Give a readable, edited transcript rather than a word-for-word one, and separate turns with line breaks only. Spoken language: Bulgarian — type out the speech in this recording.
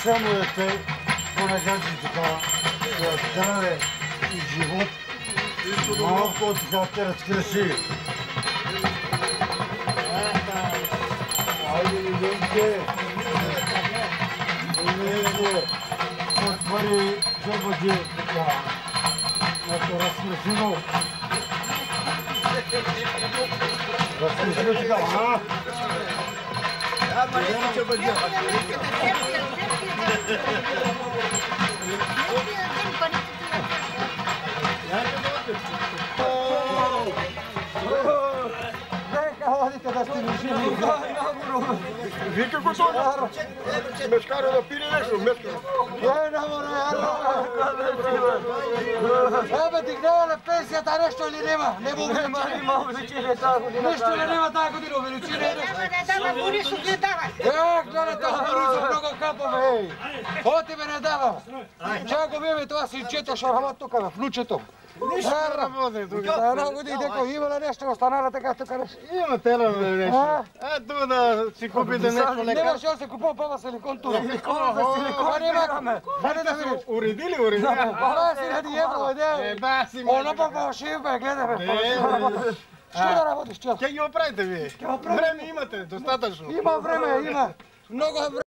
само дете, понегаджи така, здраве и живот, малко така те разкреси. Айде, Ленке, Ленке, отвори джобаджи така, като разкресино. Разкресино така, а?
Маленький джобаджи.
Ходите да сте лишили.
Вие какво това? Мешкаро да пили нещо, мешкаро.
Не море, Абе, ти гледа на пенсията нещо или нема? Нема увеличение.
Има увеличение тази година.
Нищо ли нема тази година увеличение?
Не дава, Борисов не дава.
Гледа този Борисов много капаме, ей. Хоти ме не дава. Чако бе това синчето ще работи тук, в лучето.
Нищо не работи тук.
Една година, деко има ли нещо останало така тук нещо?
Има тера нещо. Ето да си купите нещо лекар.
Нема ще се купува пава силикон тук.
Силикон за силикон нямаме.
Хайде да видиш.
Уредили?
Това е 1000 евро, еде. Оно па фалшив, бе, гледай, бе. Що да работиш, чел?
Ке ги оправите вие? Време имате, достатъчно.
Има време, има. Много време.